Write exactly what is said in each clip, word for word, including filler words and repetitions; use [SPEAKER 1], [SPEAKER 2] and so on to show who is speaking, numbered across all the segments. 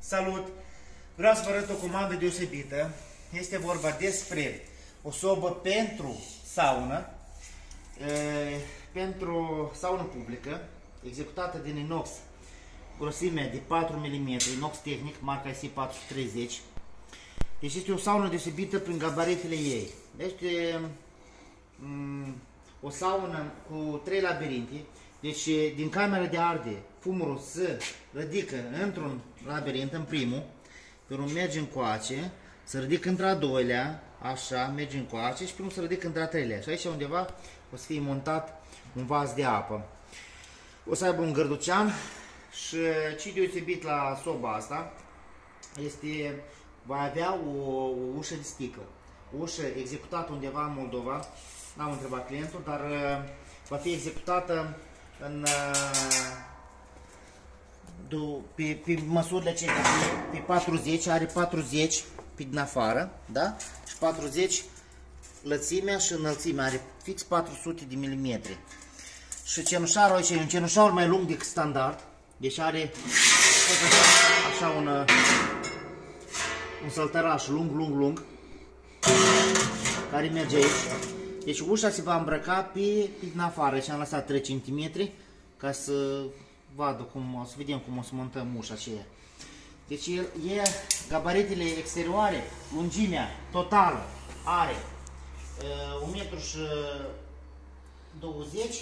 [SPEAKER 1] Salut! Vreau să vă arăt o comandă deosebită. Este vorba despre o sobă pentru saună, e, pentru saună publică, executată din inox, grosimea de patru milimetri, inox tehnic, marca I C patru sute treizeci. Deci este o saună deosebită prin gabaritele ei. Este mm, o saună cu trei labirinte. Deci din camera de arde, fumurul se ridică într-un labirint, în primul, pe urmă merge încoace, se ridică într-a doilea, așa, merge încoace și pe urmă se ridică într-a treilea. Și aici undeva o să fie montat un vas de apă. O să aibă un gărducean și ce deosebit la soba asta este, va avea o, o ușă de sticlă. O ușă executată undeva în Moldova, n-am întrebat clientul, dar va fi executată în, pe, pe măsurile acestea, pe, pe patruzeci, are patruzeci pe din afară, da? Și patruzeci lățimea și înălțimea, are fix patru sute de milimetri. Și cenușarul aici e un cenușar mai lung decât standard, deci are așa, așa un, un săltăraș lung, lung, lung, care merge aici. Deci ușa se va îmbrăca pe, pe din afară, și am lăsat trei centimetri ca să vadă cum, să vedem cum o să montăm ușa aceea. Deci el, e gabaritele exterioare, lungimea totală are uh, un metru douăzeci,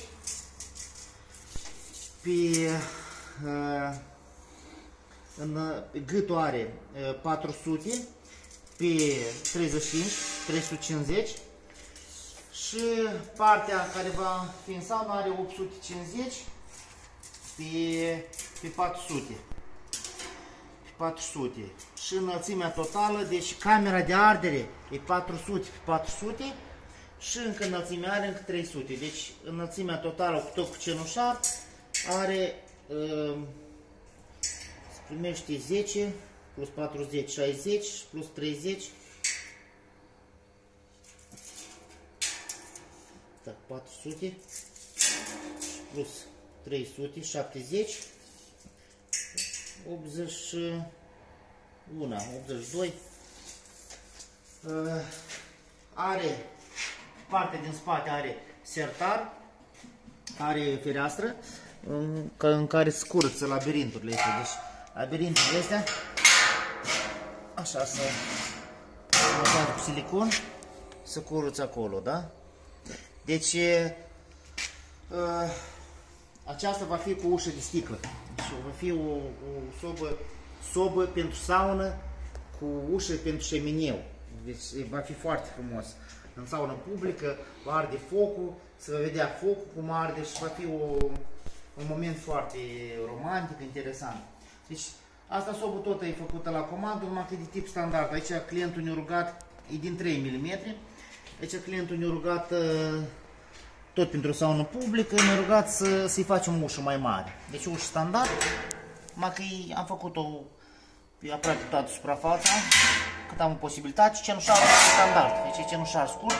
[SPEAKER 1] pe, uh, în, pe gâtul are uh, patru sute, pe treizeci și cinci, trei sute cincizeci. Și partea care va fi în saună are opt sute cincizeci pe, pe patru sute. Pe patru sute. Și înălțimea totală, deci camera de ardere e patru sute pe patru sute și încă înălțimea are încă trei sute. Deci înălțimea totală cu tot cu cenușar are, uh, se primește zece plus patruzeci, șaizeci plus treizeci. patru sute plus trei sute, șaptezeci, optzeci și unu, optzeci și doi. Are, partea din spate are sertar, are fereastră în care se curăță labirinturile astea. Deci labirinturile astea așa să măcar cu silicon să curăță acolo, da? Deci uh, aceasta va fi cu ușă de sticlă. Deci va fi o, o sobă, sobă pentru saună cu ușă pentru șemineu. Deci va fi foarte frumos. În saună publică va arde focul, se va vedea focul cum arde și va fi o, un moment foarte romantic, interesant. Deci asta sobă tot e făcută la comandă, numai că e de tip standard. Aici clientul ne-a rugat, e din trei milimetri. Aici clientul ne-a rugat, tot pentru o saună publică, ne-a rugat să, să-i facem o ușă mai mare. Deci ușă standard, numai că am făcut-o pe aproape toată suprafața, cât am o posibilitate, și cenușarul standard. Deci e cenușar scurt.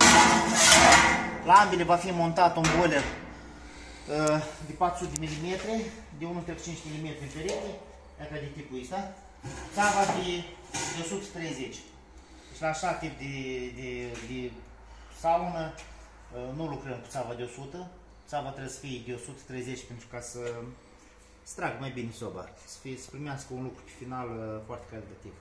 [SPEAKER 1] La ambele va fi montat un boiler de patru sute de milimetri, de unu virgulă cinci milimetri în perete, dacă de tipul ăsta. Țava de, de o sută treizeci. Deci la așa tip de, de, de saună nu lucrăm cu țava de o sută. Țava trebuie să fie de o sută treizeci pentru ca să strag mai bine soba, să, fie, să primească un lucru pe final foarte calitativ.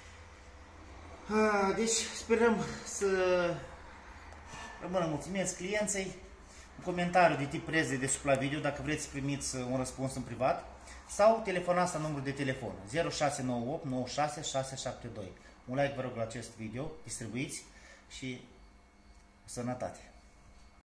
[SPEAKER 1] Deci sperăm să rămână mulțumiți clienței. Un comentariu de tip preț de desubt la video dacă vreți să primiți un răspuns în privat, sau telefonați la numărul de telefon zero șase nouă opt nouă șase șase șapte doi. Un like vă rog la acest video, distribuiți și sănătate!